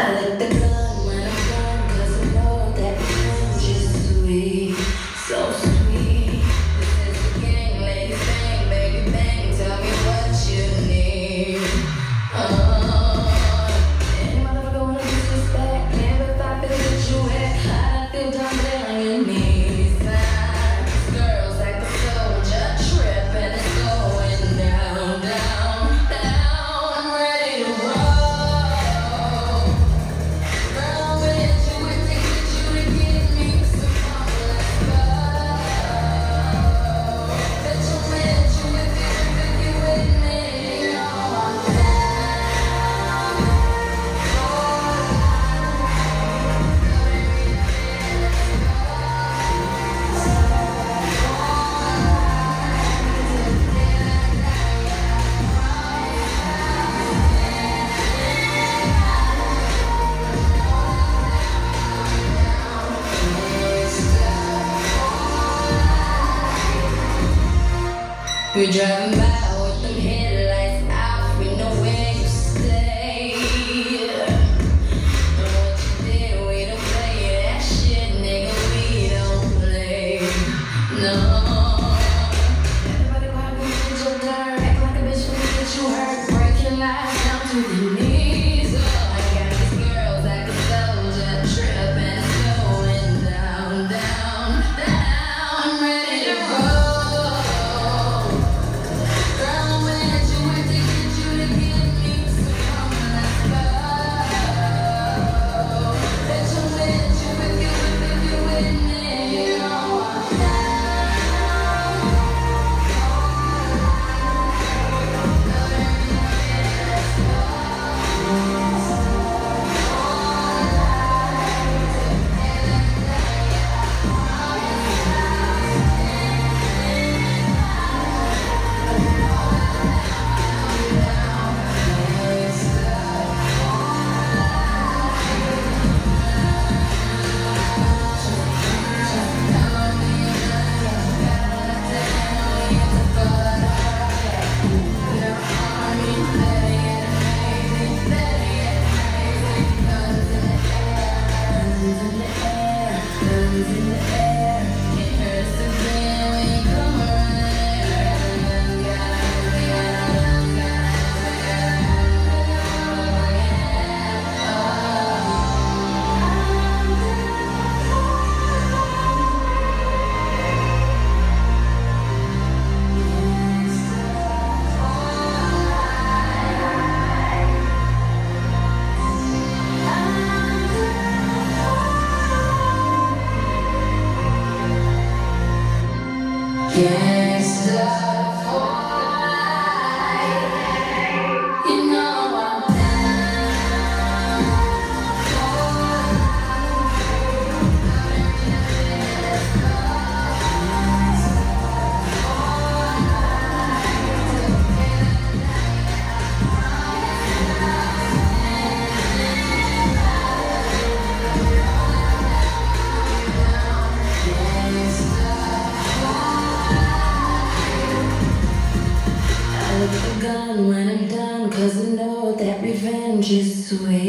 let the gun when I'm done, 'cause I know that revenge is sweet, so sweet. This is the game, ladies bang, baby bang, tell me what you need. Any motherfucker wanna disrespect, never thought that what you had, I feel down there on your knees. These girls like a soldier, trip and it's going down, down, down. I'm ready to roll. Girl, with you, it takes you to give me some more. Let's go. Bet you with you, if you with me, oh, I'm down. We're driving by with them headlights out, we know where you stay. And what you did, we don't play that shit, nigga, we don't play. No. Everybody go out with your dirt, act like a bitch when you get you hurt, break your life down to your knees. I got these girls like a soldier, tripping, going down, down, down. I'm ready to roll. Gangsta for life, you know I'm down for I let the gun when I'm done, 'cause I know that revenge is sweet.